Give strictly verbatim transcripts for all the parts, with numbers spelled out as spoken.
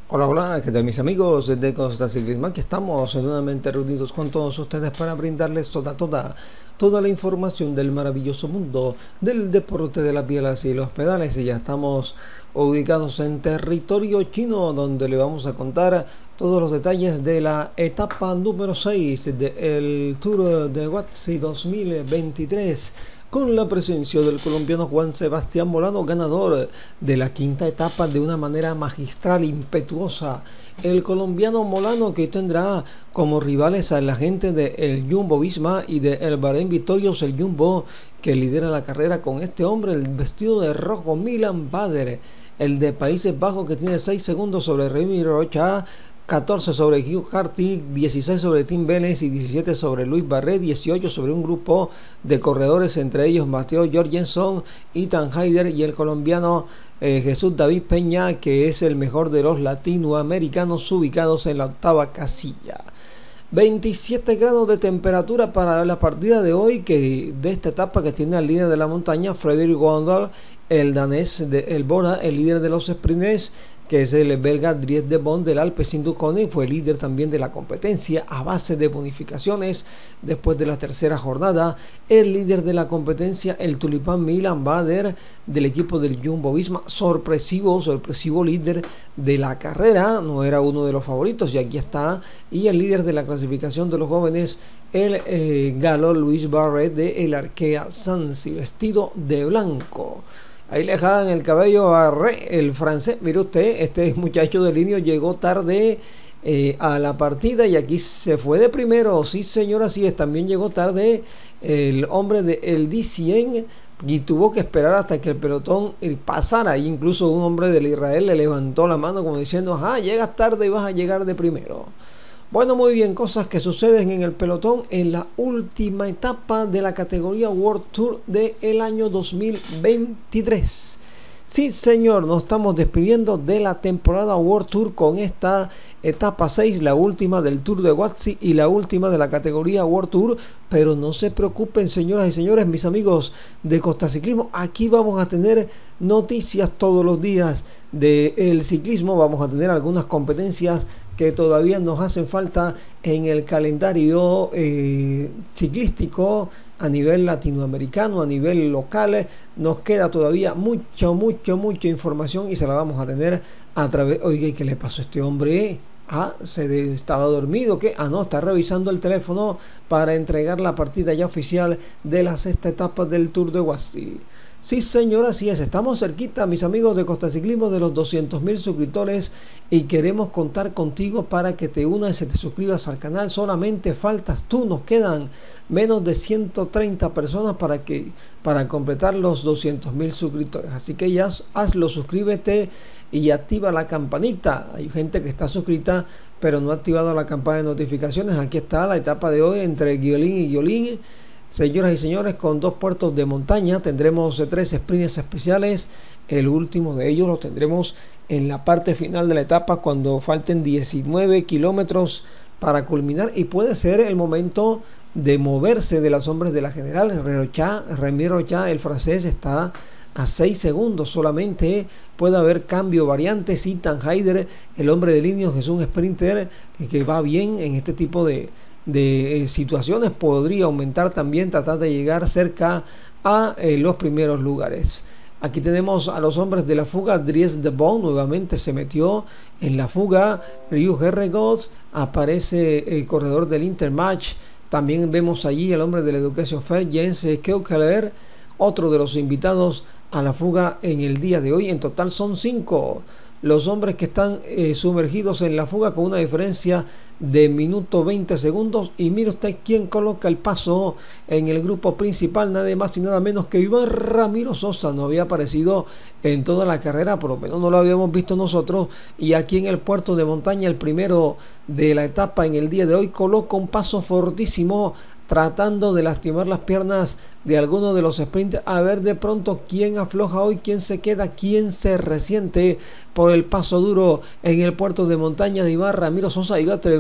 Hola, hola, ¿qué tal mis amigos de Costa Ciclismo? Aquí estamos nuevamente reunidos con todos ustedes para brindarles toda, toda, toda la información del maravilloso mundo del deporte de las bielas y los pedales. Y ya estamos ubicados en territorio chino, donde le vamos a contar todos los detalles de la etapa número seis del Tour de Guangxi dos mil veintitrés. Con la presencia del colombiano Juan Sebastián Molano, ganador de la quinta etapa de una manera magistral, impetuosa. El colombiano Molano, que tendrá como rivales a la gente del Jumbo Visma y de el Bahrein Victorious, el Jumbo, que lidera la carrera con este hombre, el vestido de rojo, Milan Bader, el de Países Bajos, que tiene seis segundos sobre Remy Rocha, catorce sobre Hugh Carty, dieciséis sobre Tim Vélez y diecisiete sobre Luis Barret, dieciocho sobre un grupo de corredores, entre ellos Mateo Jorgensen, Ethan Haider y el colombiano eh, Jesús David Peña, que es el mejor de los latinoamericanos, ubicados en la octava casilla. veintisiete grados de temperatura para la partida de hoy, que de esta etapa, que tiene al líder de la montaña, Frederick Gondal, el danés de El Bora, el líder de los sprints, que es el belga Dries de Bond del Alpecin Duconi, fue líder también de la competencia a base de bonificaciones después de la tercera jornada. El líder de la competencia, el tulipán Milan Bader del equipo del Jumbo Visma, sorpresivo, sorpresivo líder de la carrera, no era uno de los favoritos y aquí está. Y el líder de la clasificación de los jóvenes, el eh, galo Luis Barret de el Arkea Sansi, vestido de blanco. Ahí le jalan el cabello a Re, el francés. Mire usted, este muchacho de línea llegó tarde eh, a la partida y aquí se fue de primero. Sí, señor, así es. También llegó tarde el hombre de el D cien y tuvo que esperar hasta que el pelotón pasara. E incluso un hombre del Israel le levantó la mano como diciendo: ajá, llegas tarde y vas a llegar de primero. Bueno, muy bien, cosas que suceden en el pelotón en la última etapa de la categoría World Tour del año dos mil veintitrés. Sí, señor, nos estamos despidiendo de la temporada World Tour con esta etapa seis, la última del Tour de Guangxi y la última de la categoría World Tour. Pero no se preocupen, señoras y señores, mis amigos de Costa Ciclismo, aquí vamos a tener noticias todos los días del ciclismo. Vamos a tener algunas competencias que todavía nos hacen falta en el calendario eh, ciclístico a nivel latinoamericano, a nivel local. Nos queda todavía mucha, mucha, mucha información y se la vamos a tener a través... Oiga, ¿y qué le pasó a este hombre? Ah, se de, estaba dormido, ¿qué? Ah, no, está revisando el teléfono para entregar la partida ya oficial de la sexta etapa del Tour de Guangxi. Sí, señor, así es. Estamos cerquita, mis amigos de Costa Ciclismo, de los doscientos mil suscriptores y queremos contar contigo para que te unas y te suscribas al canal. Solamente faltas tú. Nos quedan menos de ciento treinta personas para que para completar los doscientos mil suscriptores. Así que ya hazlo, suscríbete y activa la campanita. Hay gente que está suscrita pero no ha activado la campana de notificaciones. Aquí está la etapa de hoy entre Guiolín y Guiolín. Señoras y señores, con dos puertos de montaña tendremos tres sprints especiales. El último de ellos lo tendremos en la parte final de la etapa, cuando falten diecinueve kilómetros para culminar, y puede ser el momento de moverse de los hombres de la general. Rocha, Remy Rocha, el francés, está a seis segundos solamente. Puede haber cambio, variantes. Ethan Haider, el hombre de línea, que es un sprinter que va bien en este tipo de de eh, situaciones, podría aumentar también, tratar de llegar cerca a eh, los primeros lugares. Aquí tenemos a los hombres de la fuga. Dries de Bond nuevamente se metió en la fuga. Ryu Herregods, aparece el corredor del Intermatch. También vemos allí el hombre de la Education Fair, Jens Keukeler, otro de los invitados a la fuga en el día de hoy. En total son cinco los hombres que están eh, sumergidos en la fuga, con una diferencia de minuto veinte segundos. Y mire usted quién coloca el paso en el grupo principal, nada más y nada menos que Iván Ramiro Sosa. No había aparecido en toda la carrera, por lo menos no lo habíamos visto nosotros, y aquí en el puerto de montaña, el primero de la etapa en el día de hoy, coloca un paso fortísimo, tratando de lastimar las piernas de alguno de los sprinters. A ver de pronto quién afloja hoy, quién se queda, quién se resiente por el paso duro en el puerto de montaña de Iván Ramiro Sosa. Y tremendo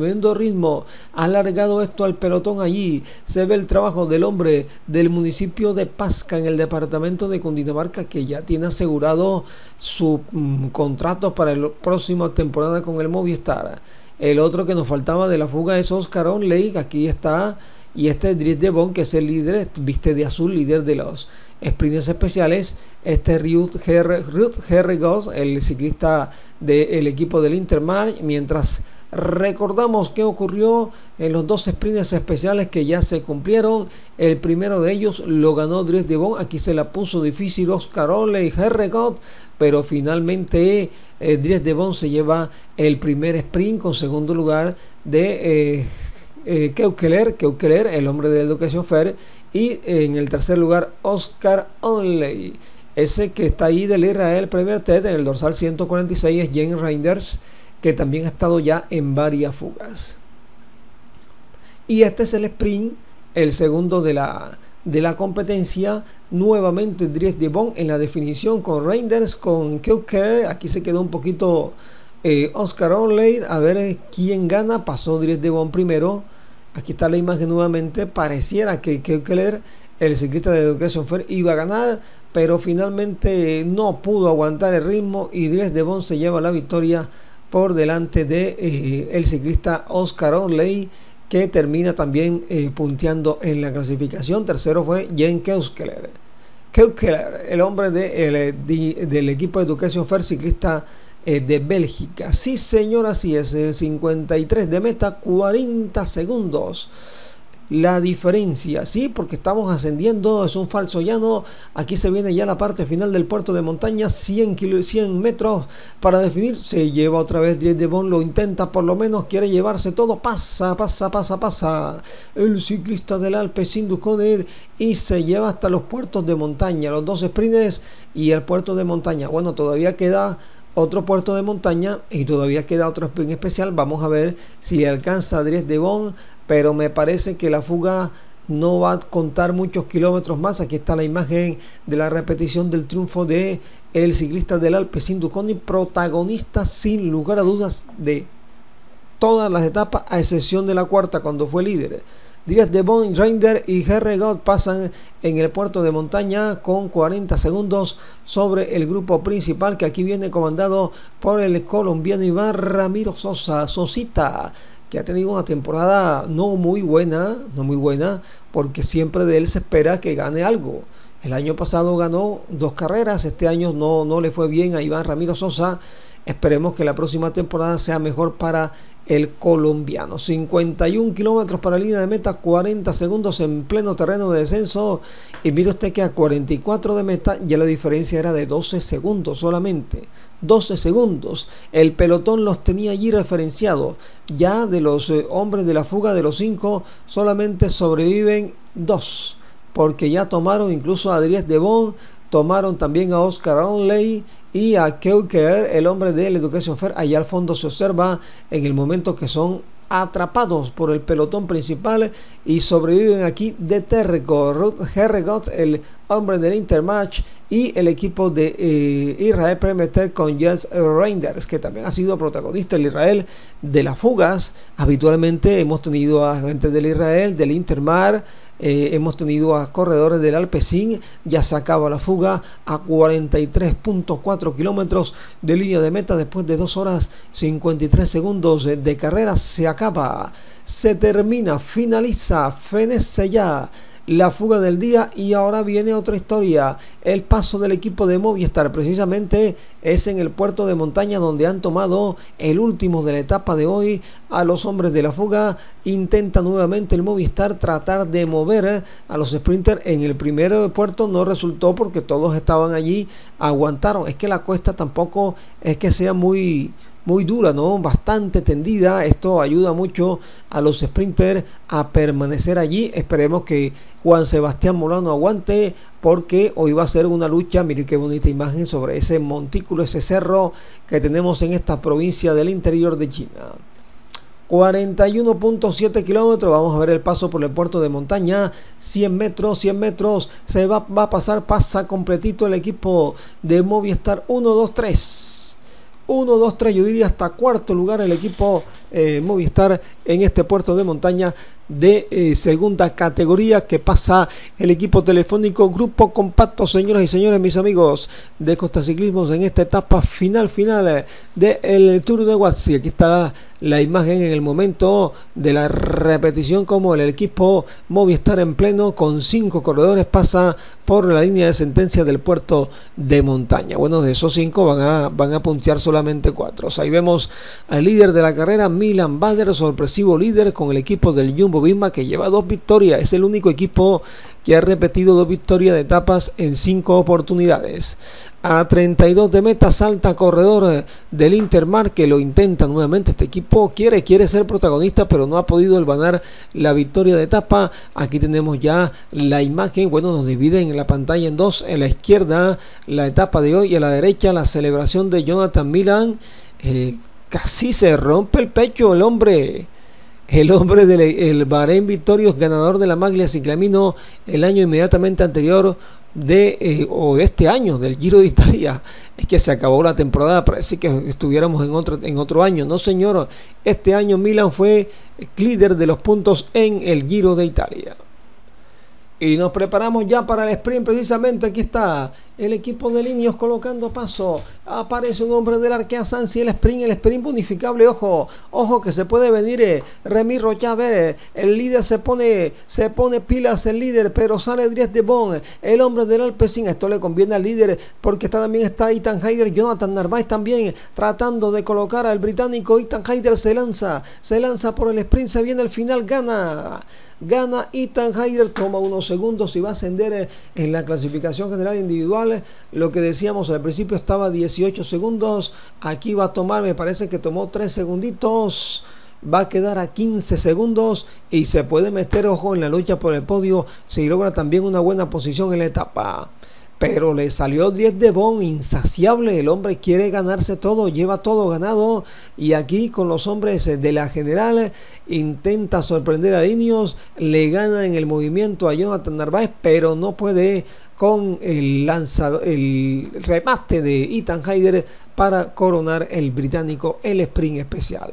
subiendo ritmo, ha alargado esto al pelotón allí. Se ve el trabajo del hombre del municipio de Pasca en el departamento de Cundinamarca, que ya tiene asegurado su mm, contrato para la próxima temporada con el Movistar. El otro que nos faltaba de la fuga es Oscar Onley, aquí está, y este es Dries de Bon, que es el líder, viste de azul, líder de los sprints especiales. Este Ruud Herregaard, el ciclista del equipo del Intermarché, mientras recordamos qué ocurrió en los dos sprints especiales que ya se cumplieron. El primero de ellos lo ganó Dries de Bon, aquí se la puso difícil Oscar Onley y Herregaard, pero finalmente eh, Dries de Bon se lleva el primer sprint con segundo lugar de eh, eh, Keukeler, Keukeler, el hombre de Education Fair, y en el tercer lugar Oscar Onley. Ese que está ahí del Israel Premier Ted en el dorsal ciento cuarenta y seis es Jens Reinders, que también ha estado ya en varias fugas. Y este es el sprint, el segundo de la, de la competencia. Nuevamente Dries de Bon en la definición con Reinders, con Keukeler. Aquí se quedó un poquito eh, Oscar Onley. A ver eh, quién gana. Pasó Dries de Bon primero. Aquí está la imagen nuevamente. Pareciera que Keukeler, el ciclista de Education Fair, iba a ganar, pero finalmente no pudo aguantar el ritmo y Dries de Bon se lleva la victoria por delante de eh, el ciclista Oscar Onley, que termina también eh, punteando en la clasificación. Tercero fue Jens Keukeler. Keukeler, el hombre de, el, de, del equipo de Education Fair, ciclista eh, de Bélgica. Sí, señor, así es. El cincuenta y tres de meta, cuarenta segundos. La diferencia, sí, porque estamos ascendiendo, es un falso llano. Aquí se viene ya la parte final del puerto de montaña, cien metros para definir. Se lleva otra vez Dries de Bon, lo intenta por lo menos, quiere llevarse todo. Pasa, pasa, pasa, pasa el ciclista del Alpecin Duconet y se lleva hasta los puertos de montaña, los dos sprints y el puerto de montaña. Bueno, todavía queda otro puerto de montaña y todavía queda otro sprint especial. Vamos a ver si alcanza a Dries de Bon, pero me parece que la fuga no va a contar muchos kilómetros más. Aquí está la imagen de la repetición del triunfo de el ciclista del Alpecin Duconet, protagonista sin lugar a dudas de todas las etapas, a excepción de la cuarta cuando fue líder. Dries de Bon, Reinders y Herregaard pasan en el puerto de montaña con cuarenta segundos sobre el grupo principal, que aquí viene comandado por el colombiano Iván Ramiro Sosa, Sosita, que ha tenido una temporada no muy buena, no muy buena, porque siempre de él se espera que gane algo. El año pasado ganó dos carreras, este año no, no le fue bien a Iván Ramiro Sosa. Esperemos que la próxima temporada sea mejor para el colombiano. cincuenta y un kilómetros para la línea de meta, cuarenta segundos en pleno terreno de descenso. Y mire usted que a cuarenta y cuatro de meta ya la diferencia era de doce segundos solamente. doce segundos. El pelotón los tenía allí referenciados. Ya de los eh, hombres de la fuga, de los cinco, solamente sobreviven dos, porque ya tomaron incluso a Dries de Bon, tomaron también a Oscar Onley y a Keukeler, el hombre del Education Fair. Allá al fondo se observa en el momento que son atrapados por el pelotón principal y sobreviven aquí de Terreco, Ruud Herregaard, el hombre del Intermarché, y el equipo de eh, Israel Premier Ted con Jens Reinders, que también ha sido protagonista el Israel de las fugas. Habitualmente hemos tenido a gente del Israel, del Intermarché, eh, hemos tenido a corredores del Alpecin. Ya se acaba la fuga a cuarenta y tres punto cuatro kilómetros de línea de meta después de dos horas cincuenta y tres segundos de carrera. Se acaba, se termina, finaliza, fenece ya la fuga del día. Y ahora viene otra historia, el paso del equipo de Movistar. Precisamente es en el puerto de montaña donde han tomado el último de la etapa de hoy a los hombres de la fuga. Intenta nuevamente el Movistar tratar de mover a los sprinters. En el primer puerto no resultó porque todos estaban allí, aguantaron. Es que la cuesta tampoco es que sea muy muy dura, ¿no? Bastante tendida. Esto ayuda mucho a los sprinters a permanecer allí. Esperemos que Juan Sebastián Molano aguante, porque hoy va a ser una lucha. Miren qué bonita imagen sobre ese montículo, ese cerro que tenemos en esta provincia del interior de China. cuarenta y uno punto siete kilómetros. Vamos a ver el paso por el puerto de montaña. cien metros, cien metros. Se va, va a pasar, pasa completito el equipo de Movistar. uno, dos, tres. uno, dos, tres, yo diría hasta cuarto lugar el equipo eh, Movistar en este puerto de montaña de eh, segunda categoría que pasa el equipo telefónico Grupo Compacto, señoras y señores, mis amigos de Costa Ciclismos, en esta etapa final final del Tour de Guadix. Aquí estará la imagen en el momento de la repetición, como el equipo Movistar en pleno con cinco corredores pasa por la línea de sentencia del puerto de montaña. Bueno, de esos cinco van a, van a puntear solamente cuatro. O sea, ahí vemos al líder de la carrera, Milan Bader, sorpresivo líder con el equipo del Jumbo Visma, que lleva dos victorias. Es el único equipo que ha repetido dos victorias de etapas en cinco oportunidades. A treinta y dos de meta salta corredor del Intermar, que lo intenta nuevamente. Este equipo quiere, quiere ser protagonista, pero no ha podido ganar la victoria de etapa. Aquí tenemos ya la imagen. Bueno, nos dividen en la pantalla en dos. En la izquierda la etapa de hoy y a la derecha la celebración de Jonathan Milan. Eh, casi se rompe el pecho el hombre. El hombre del el Bahrein Victorious, ganador de la Maglia Ciclamino el año inmediatamente anterior de eh, o de este año del Giro de Italia. Es que se acabó la temporada, parece que estuviéramos en otro, en otro año. No, señor, este año Milan fue líder de los puntos en el Giro de Italia. Y nos preparamos ya para el sprint. Precisamente aquí está el equipo de Linios colocando paso. Aparece un hombre del Arkea Sansi, el sprint, el sprint bonificable. Ojo, ojo que se puede venir eh, Remy Rocha. A ver, eh, el líder se pone, se pone pilas el líder, pero sale Dries de Bon, el hombre del Alpecin. Esto le conviene al líder porque está, también está Ethan Heider, Jonathan Narváez también tratando de colocar al británico. Ethan Heider se lanza, se lanza por el sprint, se viene el final, gana. Gana Ethan Heider, toma unos segundos y va a ascender en la clasificación general individual. Lo que decíamos al principio, estaba dieciocho segundos. Aquí va a tomar, me parece que tomó tres segunditos. Va a quedar a quince segundos y se puede meter, ojo, en la lucha por el podio si logra también una buena posición en la etapa. Pero le salió Dries de Bon, insaciable. El hombre quiere ganarse todo, lleva todo ganado. Y aquí con los hombres de la general intenta sorprender a Linios. Le gana en el movimiento a Jonathan Narváez, pero no puede con el lanzador, el remate de Ethan Heider para coronar el británico el sprint especial.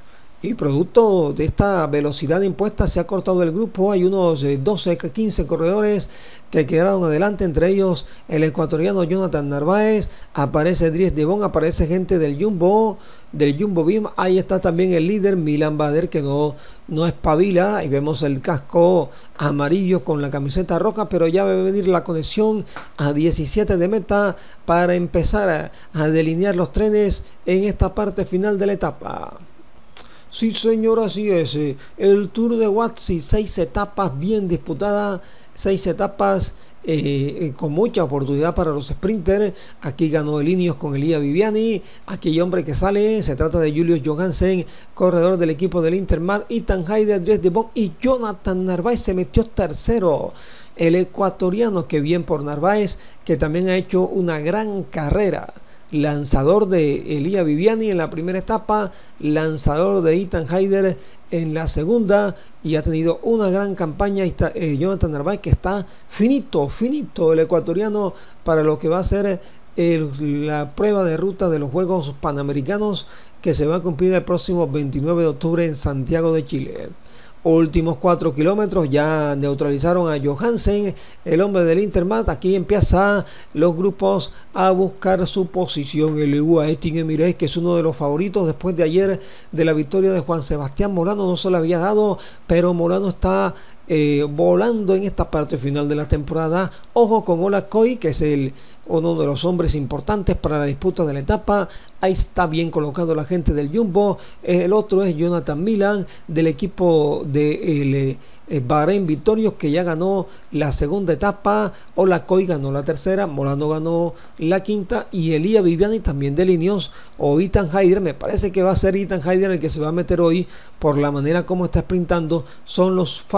Y producto de esta velocidad impuesta se ha cortado el grupo. Hay unos doce, quince corredores que quedaron adelante, entre ellos el ecuatoriano Jonathan Narváez. Aparece Dries de Bon, aparece gente del Jumbo, del Jumbo Visma. Ahí está también el líder Milan Bader, que no, no espabila. Y vemos el casco amarillo con la camiseta roja, pero ya va a venir la conexión a diecisiete de meta para empezar a, a delinear los trenes en esta parte final de la etapa. Sí, señor, así es. El Tour de Guadix, seis etapas bien disputadas, seis etapas eh, eh, con mucha oportunidad para los sprinters. Aquí ganó el Linios con Elia Viviani. Aquí hay hombre que sale, se trata de Julius Johansen, corredor del equipo del Intermar. Ethan Heider, Dries de Bon y Jonathan Narváez se metió tercero. El ecuatoriano, que bien por Narváez, que también ha hecho una gran carrera. Lanzador de Elia Viviani en la primera etapa, lanzador de Ethan Heider en la segunda, y ha tenido una gran campaña. Está, eh, Jonathan Narváez, que está finito, finito el ecuatoriano para lo que va a ser el, la prueba de ruta de los Juegos Panamericanos, que se va a cumplir el próximo veintinueve de octubre en Santiago de Chile. Últimos cuatro kilómetros, ya neutralizaron a Johansen, el hombre del Intermar. Aquí empiezan los grupos a buscar su posición. El U A E Team Emirates, que es uno de los favoritos después de ayer de la victoria de Juan Sebastián Molano, no se le había dado, pero Molano está eh, volando en esta parte final de la temporada. Ojo con Ola Coy, que es el uno de los hombres importantes para la disputa de la etapa. Ahí está bien colocado la gente del Jumbo. El otro es Jonathan Milan, del equipo de el, eh, Bahrein Victorious, que ya ganó la segunda etapa. Ola Coy ganó la tercera, Molano ganó la quinta, y Elia Viviani también de Linios, o Ethan Heider. Me parece que va a ser Ethan Heider el que se va a meter hoy por la manera como está sprintando. Son los favoritos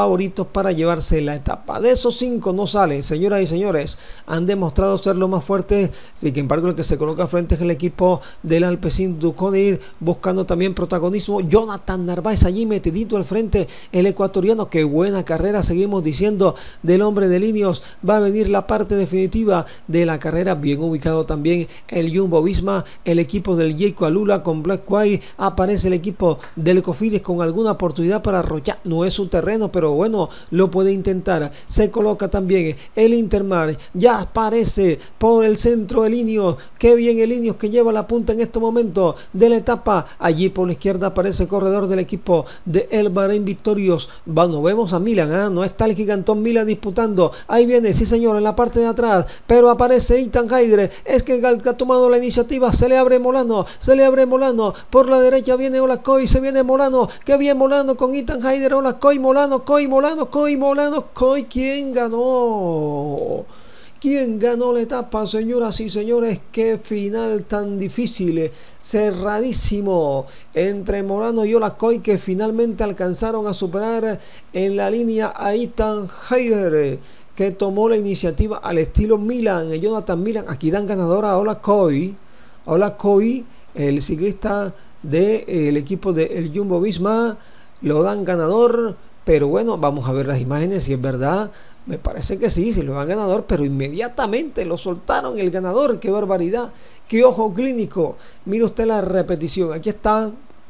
favoritos para llevarse la etapa. De esos cinco no sale, señoras y señores, han demostrado ser lo más fuertes, sin embargo el que se coloca frente es el equipo del Alpecin Duconi, buscando también protagonismo. Jonathan Narváez allí metidito al frente, el ecuatoriano, qué buena carrera, seguimos diciendo, del hombre de Ineos. Va a venir la parte definitiva de la carrera, bien ubicado también el Jumbo Visma, el equipo del Jayco Alula con Black White, aparece el equipo del Cofidis con alguna oportunidad para arrollar, no es su terreno, pero bueno, lo puede intentar. Se coloca también el Intermar, ya aparece por el centro el Ineos, qué bien el Ineos que lleva la punta en este momento de la etapa. Allí por la izquierda aparece el corredor del equipo de El Bahrein Victorious. Bueno, vemos a Milan, ¿eh? No está el gigantón Milan disputando, ahí viene, sí señor, en la parte de atrás, pero aparece Ethan Haider, es que ha tomado la iniciativa, se le abre Molano, se le abre Molano, por la derecha viene Olacoy, se viene Molano, que bien Molano con Ethan Haider, Olacoy, Molano, Coy, Molano, Coy, Molano, Coy, ¿quién ganó? ¿Quién ganó la etapa, señoras y señores? Qué final tan difícil, cerradísimo entre Molano y Olacoy, que finalmente alcanzaron a superar en la línea a Ethan Haider, que tomó la iniciativa al estilo Milan, Jonathan Milan. Aquí dan ganador a Olacoy, Olacoy, el ciclista del equipo del Jumbo Visma, lo dan ganador, pero bueno, vamos a ver las imágenes si es verdad. Me parece que sí, si lo dan ganador, pero inmediatamente lo soltaron el ganador. ¡Qué barbaridad! ¡Qué ojo clínico! Mire usted la repetición. Aquí está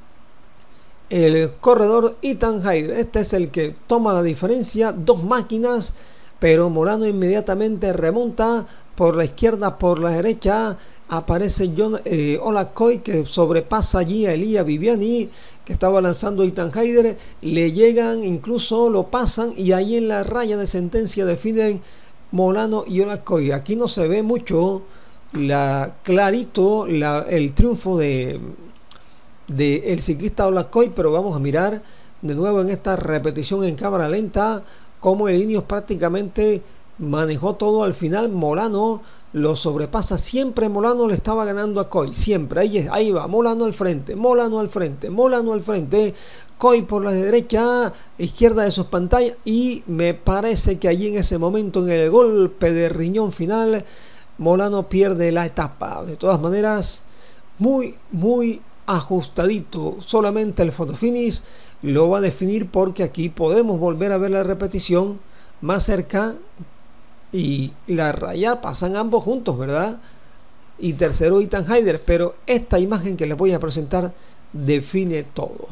el corredor Ethan Haider. Este es el que toma la diferencia. Dos máquinas, pero Molano inmediatamente remonta por la izquierda, por la derecha. Aparece John, eh, Olacoy, que sobrepasa allí a Elia Viviani, que estaba lanzando Ethan Haider. Le llegan, incluso lo pasan, y ahí en la raya de sentencia definen Molano y Olacoy. Aquí no se ve mucho la, clarito la, el triunfo de, de el ciclista Olacoy, pero vamos a mirar de nuevo en esta repetición en cámara lenta cómo el Ineos prácticamente manejó todo. Al final Molano lo sobrepasa, siempre Molano le estaba ganando a Coy, siempre, ahí, ahí va, Molano al frente, Molano al frente, Molano al frente, Coy por la derecha, izquierda de sus pantallas, y me parece que allí en ese momento, en el golpe de riñón final, Molano pierde la etapa. De todas maneras, muy, muy ajustadito, solamente el fotofinish lo va a definir, porque aquí podemos volver a ver la repetición más cerca, y la raya pasan ambos juntos, ¿verdad? Y tercero Ethan Haider, pero esta imagen que les voy a presentar define todo.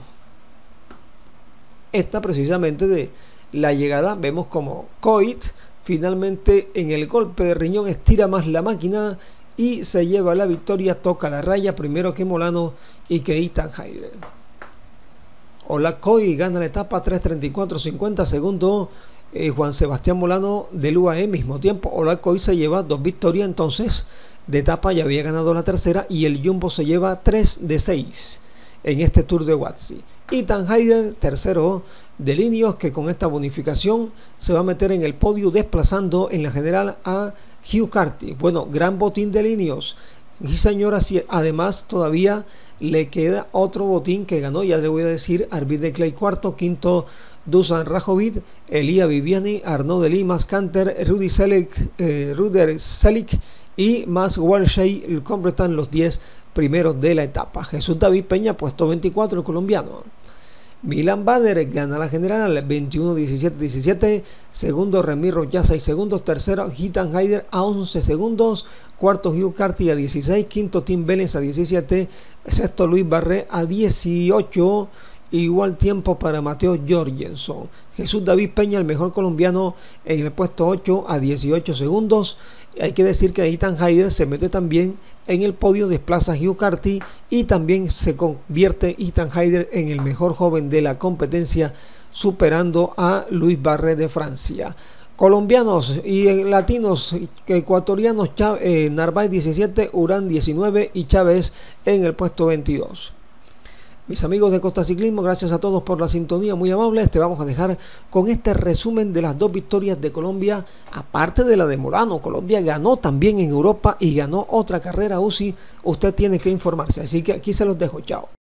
Esta precisamente de la llegada, vemos como Coit finalmente en el golpe de riñón estira más la máquina y se lleva la victoria, toca la raya primero que Molano y que Ethan Haider. Olacoy gana la etapa, tres treinta y cuatro cincuenta. Segundo Eh, Juan Sebastián Molano del U A E, mismo tiempo. Olacoy se lleva dos victorias entonces de etapa, ya había ganado la tercera, y el Jumbo se lleva tres de seis en este Tour de Guadzi. Ethan Haider, tercero del Ineos, que con esta bonificación se va a meter en el podio, desplazando en la general a Hugh Carty. Bueno, gran botín del Ineos. Y señoras, y además todavía le queda otro botín que ganó, ya le voy a decir, Arvid de Clay cuarto, quinto Dusan Rajovic, Elia Viviani, Arnaud Delis, Mas Canter, Rudy Selick, eh, Ruder Selick y Mas Walshay completan los diez primeros de la etapa. Jesús David Peña, puesto veinticuatro, el colombiano. Milan Bader gana la general, veintiuno diecisiete diecisiete. Segundo Remiro ya seis segundos. Tercero Ethan Haider a once segundos. Cuarto Hugh Carty a dieciséis. Quinto Tim Wellens a diecisiete. Sexto Luis Barré a dieciocho. Igual tiempo para Mateo Jorgensen. Jesús David Peña, el mejor colombiano, en el puesto ocho a dieciocho segundos. Hay que decir que Ethan Haider se mete también en el podio, desplaza a Hugh Carty y también se convierte Ethan Haider en el mejor joven de la competencia, superando a Luis Barré de Francia. Colombianos y latinos, ecuatorianos, eh, Narváez diecisiete, Urán diecinueve y Chávez en el puesto veintidós. Mis amigos de Costa Ciclismo, gracias a todos por la sintonía, muy amables. Te vamos a dejar con este resumen de las dos victorias de Colombia, aparte de la de Molano. Colombia ganó también en Europa y ganó otra carrera U C I. Usted tiene que informarse, así que aquí se los dejo. Chao.